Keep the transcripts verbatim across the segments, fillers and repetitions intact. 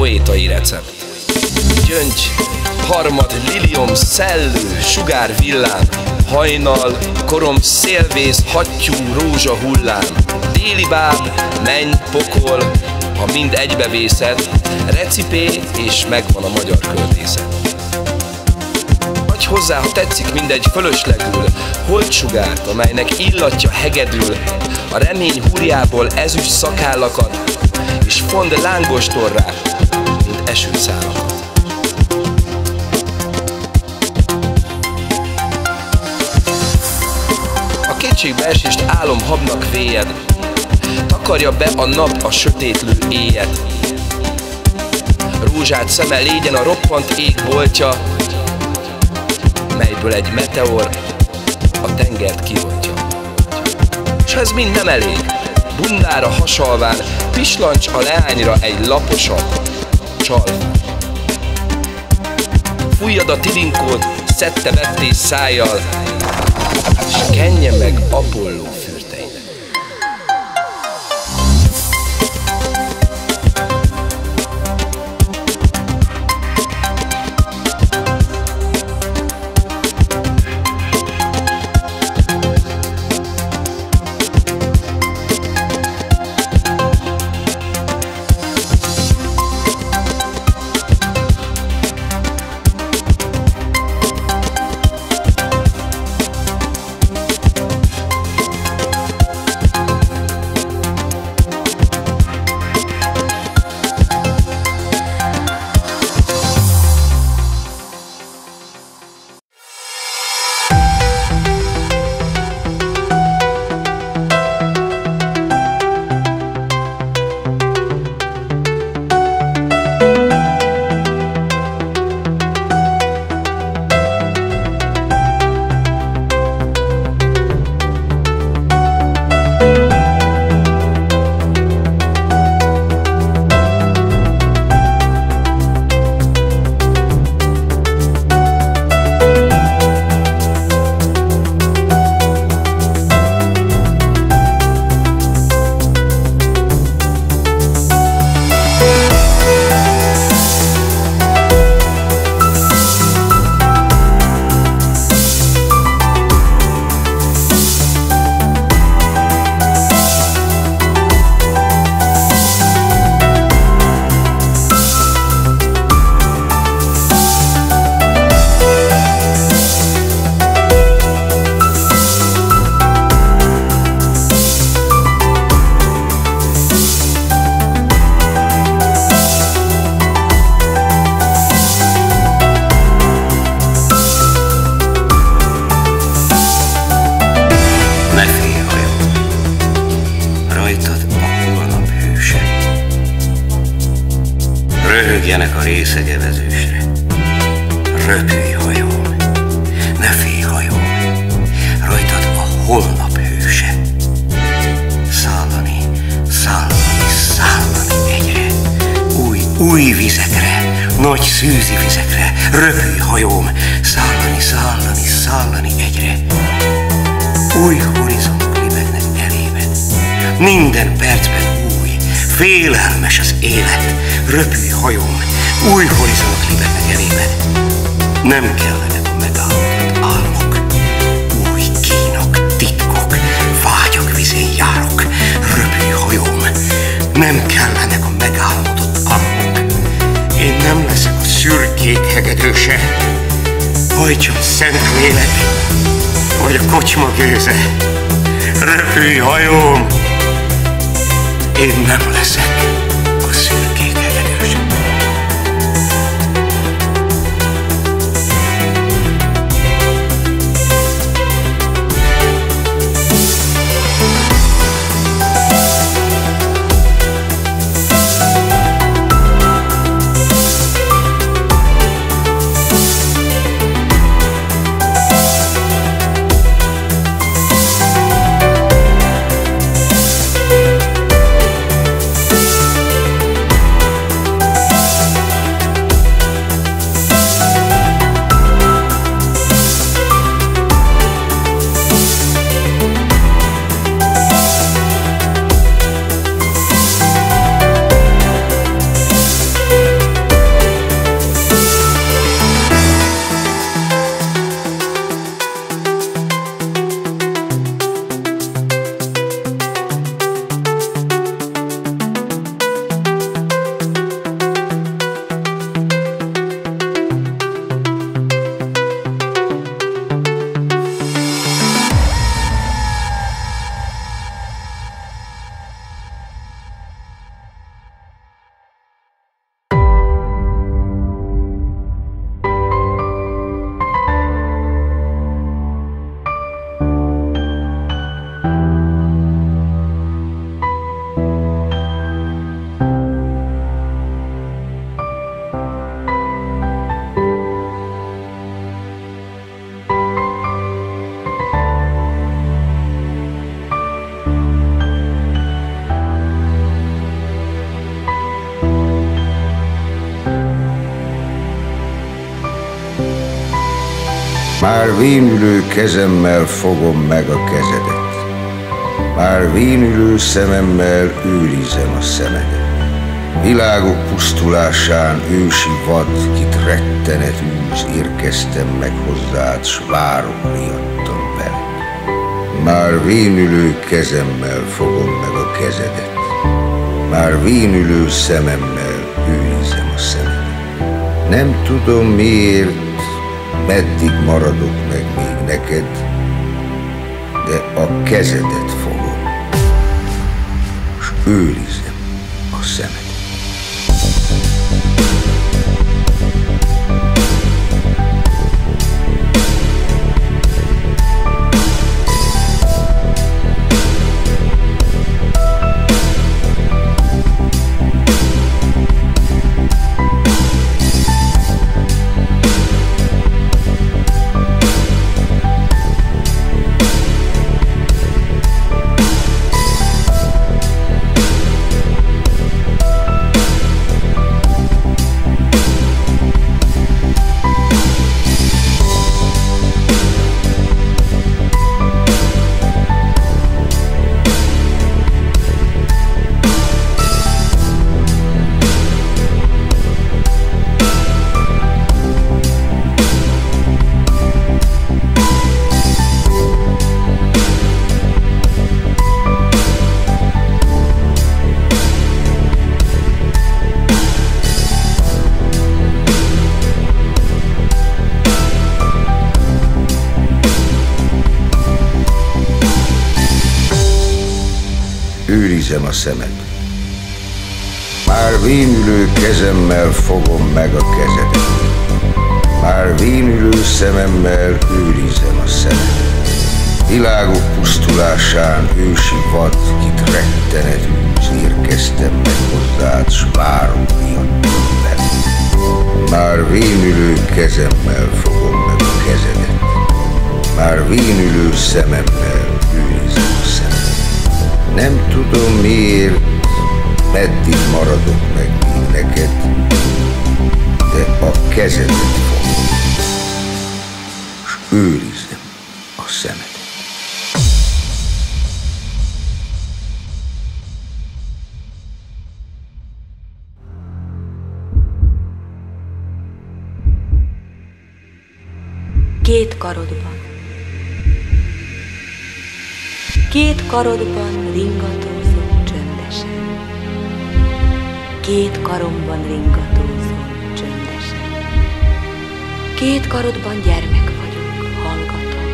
poétai recept. Gyöngy, harmad, liliom, szellő, sugár, villám, hajnal, korom, szélvész, hattyú, rózsa, hullám, déli báb, menny, pokol, ha mind egybevészed, recipé és megvan a magyar költészet. Adj hozzá, ha tetszik, mindegy fölöslegül, holdsugárt, amelynek illatja hegedül, a remény húrjából ezüst szakállakat, és fond lángostorrá, mint esőszálakat. A kétségbeesést álomhabnak véjed, takarja be a nap a sötétlő éjjel. Rózsát szeme légyen a roppant ég boltja, melyből egy meteor a tengert kioltja. S ez mind nem elég, bundára hasalván pislancs a leányra egy laposabb csal. Fújjad a tilinkót szedte vettés szájjal, s kenje meg Apolló fürteinek. Röhögjenek a részeg evezősre. Röpülj, hajóm, ne félj, hajóm, rajtad a holnap hőse. Szállani, szállani, szállani egyre, új, új vizekre, nagy szűzi vizekre. Röpülj, hajóm, szállani, szállani, szállani egyre. Új horizontok libegnek elében, minden percben új, félelmes az élet. Röpülj, hajóm, új horizontok libegnek elében. Nem kellenek a megállapodott álmok, új kínok, titkok, vágyak vizén járok. Röpülj, hajóm, nem kellenek a megálmodott álmok. Én nem leszek a szürkék hegedőse, hajtson szent lélek, vagy a kocsma gőze. Röpülj, hajóm, én nem leszek a szürkék hegedőse. Már vénülő kezemmel fogom meg a kezedet, már vénülő szememmel őrizem a szemedet. Világok pusztulásán ősi vad, kit rettenet űz, érkeztem meg hozzád, s várok riadtam veled. Már vénülő kezemmel fogom meg a kezedet, már vénülő szememmel őrizem a szemedet. Nem tudom miért, meddig maradok meg még neked, de a kezedet fogom, s őrizem a szemedet. Őrizem a szemed. Már vénülő kezemmel fogom meg a kezedet, már vénülő szememmel őrizem a szemedet. Világok pusztulásán ősi vad, kit rettenet űz, érkeztem meg hozzád, s várok riadtam veled. Már vénülő kezemmel fogom meg a kezedet, már vénülő szememmel őrizem a szemedet. Nem tudom miért, meddig maradok meg még neked, de a kezedet fogom, s őrizem a szemedet. Két karodban, két karodban ringatózom csöndesen, két karomban ringatózom csöndesen. Két karodban gyermek vagyok, hallgatok,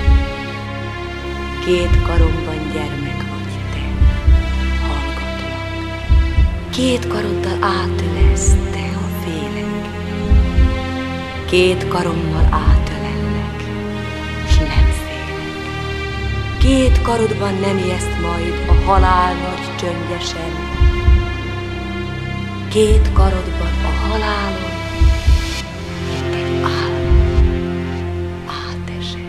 két karomban gyermek vagy te, hallgatlak. Két karoddal átölelsz te, ha félek, két karommal átölellek, s nem félek. Két karodban nem ijeszt majd a halál nagy csöngyesen, két karodban a halálon, mint egy álom átesem.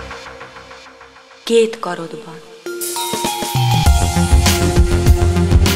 két karodban.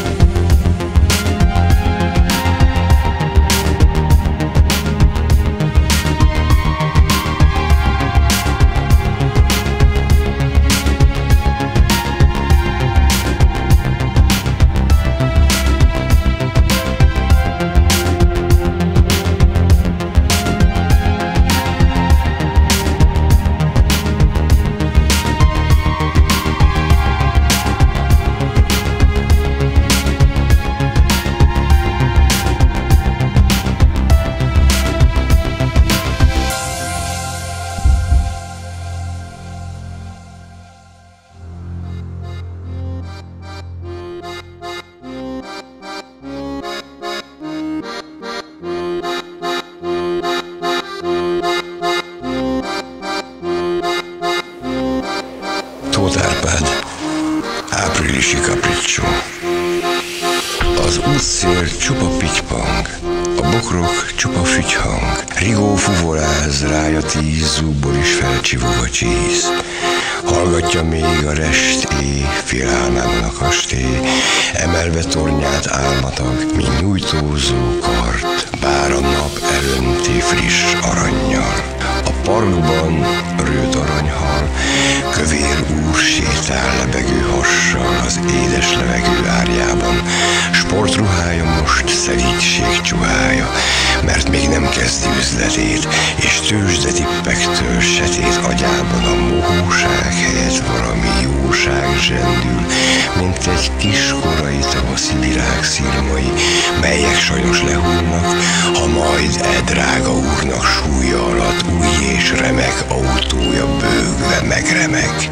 útszél csupa pitypang, a bokrok csupa fügyhang, rigó fuvoráz, rája tíz zúgból is felcsivog a csíz. Hallgatja még a resté, fél álmában a kastély, emelve tornyát álmatag, mint nyújtózó kart, bár a nap elönti friss arannyal. A parkban rőt aranyhal, kövér úr sétál lebegő hassal az édes levegő árjában. Sportruhája most szelídség csuhája, mert még nem kezdi üzletét, és tőzsde tippektől setét agyában a mohóság helyett valami jóság zsendül, mint egy kiskorai tavaszi virág szirmai, melyek sajnos lehullnak, ha majd e drága úrnak súlya alatt új és remek autója bőgve megremeg.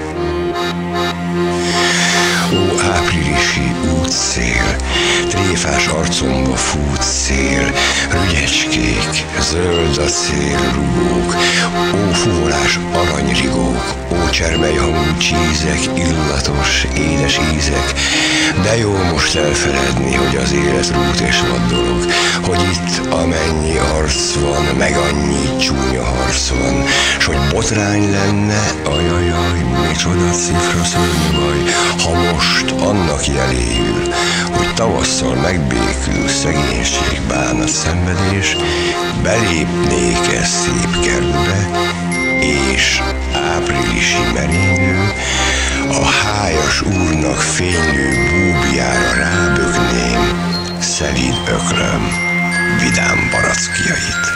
Ó, áprilisi útszél, tréfás arcomba fut szél, rügyecskék, zöld a szél rugók, ó, fuvolás aranyrigók, ó, csermely hangú csízek, illatos, édes ízek, de jó most elfeledni, hogy az élet rút és vad dolog, hogy itt amennyi arc van, meg annyi csúnya harc van, s hogy botrány lenne, ajajaj, micsoda cifra szörnyű baj, ha most annak jeléül, hogy tavasszal megbékül szegénység, bánat, szenvedés, belépnék e szép kertbe, és áprilisi merénylő, a hájas úrnak fénylő búbjára rábökném szelíd ökröm vidám barackjait.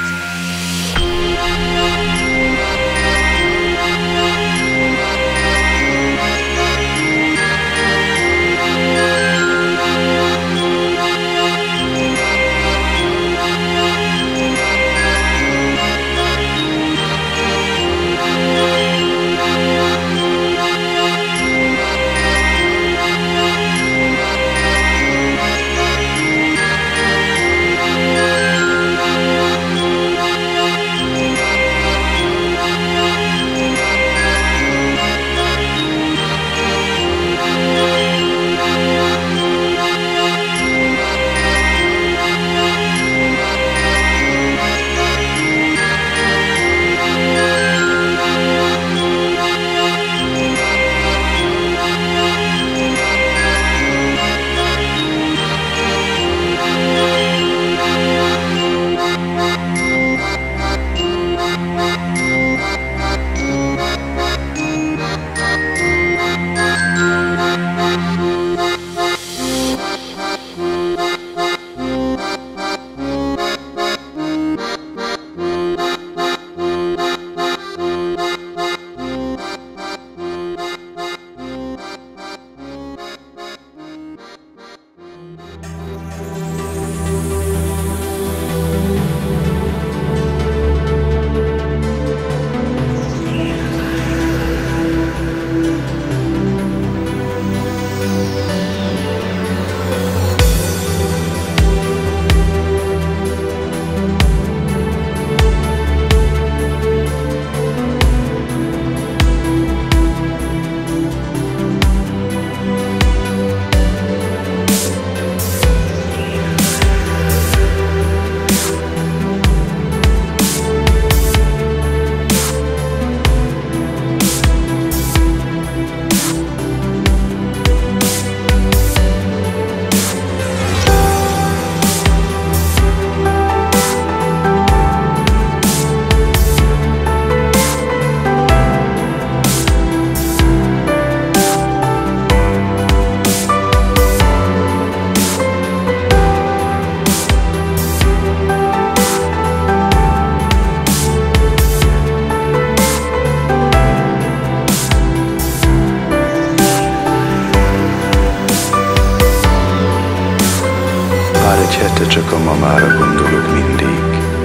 Hete csak a mamára gondolok mindig,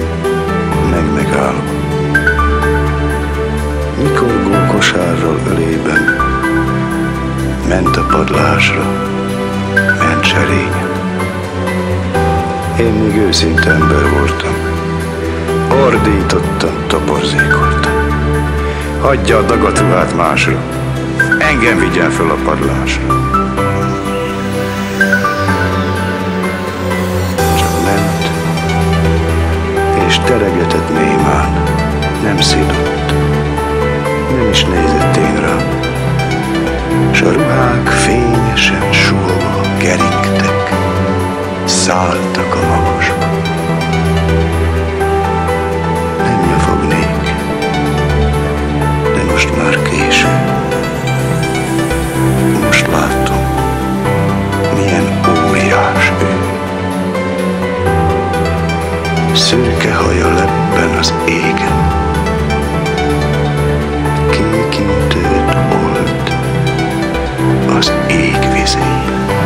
meg megállok. Nyikorgó kosárral ölében ment a padlásra, ment serényen. Én még őszinte ember voltam, ordítottam, toborzékoltam. Hagyja a dagatruhát másra, engem vigyen föl a padlásra. nem szidott, nem is nézett én rá, s a ruhák fényesen suhogva keringtek, szálltak a magasba. Nem nyafognék, de most már késő. Most látom, milyen óriás ő. Szürke haja lebben az égen, kékintőt old az ég vizén.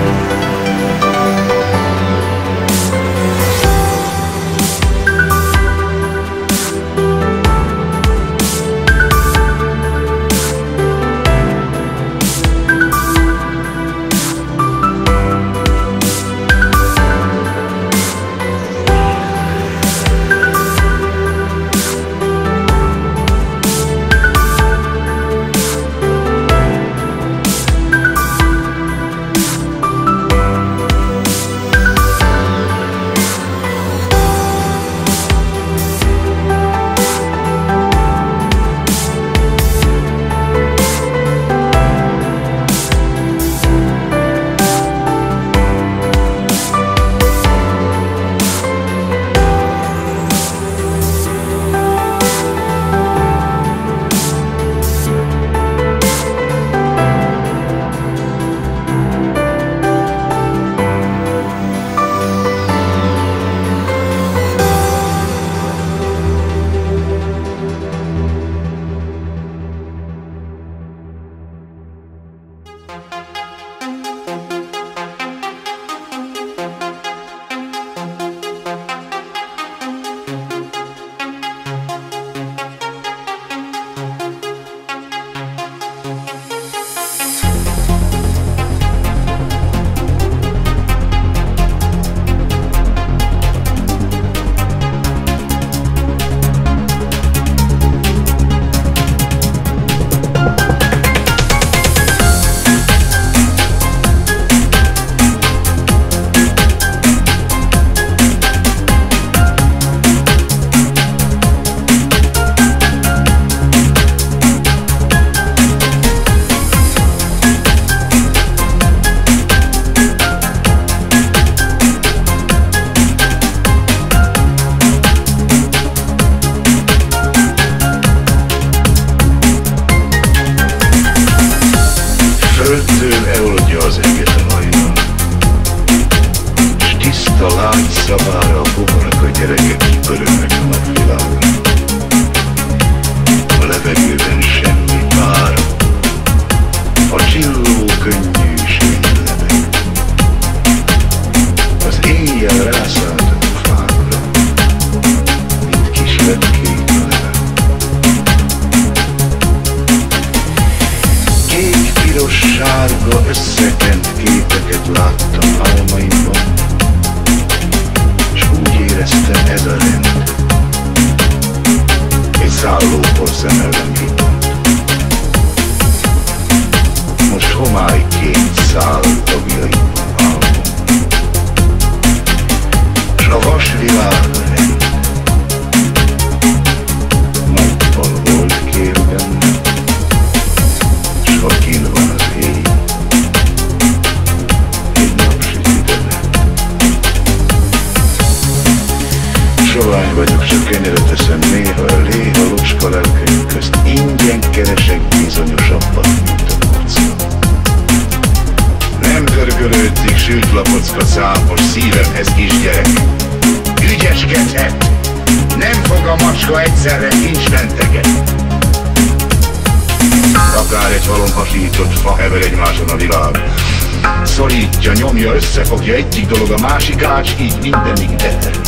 Összefogja egyik dolog a másik ács, így mindenig elterül.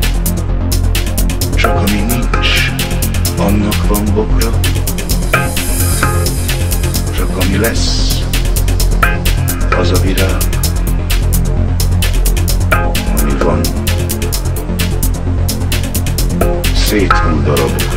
Csak ami nincs, annak van bokra. Csak ami lesz, az a virág. Ami van, széthull darabokra.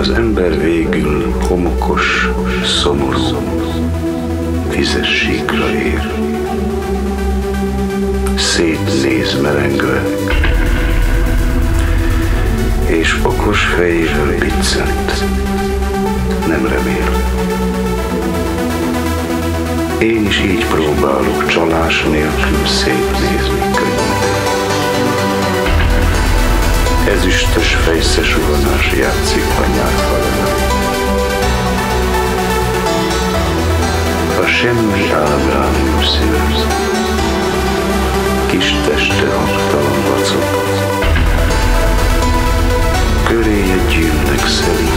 Az ember végül homokos, szomorú, vizes síkra ér. Szétnéz merengve, és okos fejével biccent, nem remél. Én is így próbálok csalás nélkül szétnézni könnyedén. Ezüstös fejszesuhanás játszik a nyárfalon. A semmi ágán ül szívez, kis teste hangtalan vacog. Köréje gyűlnek szerint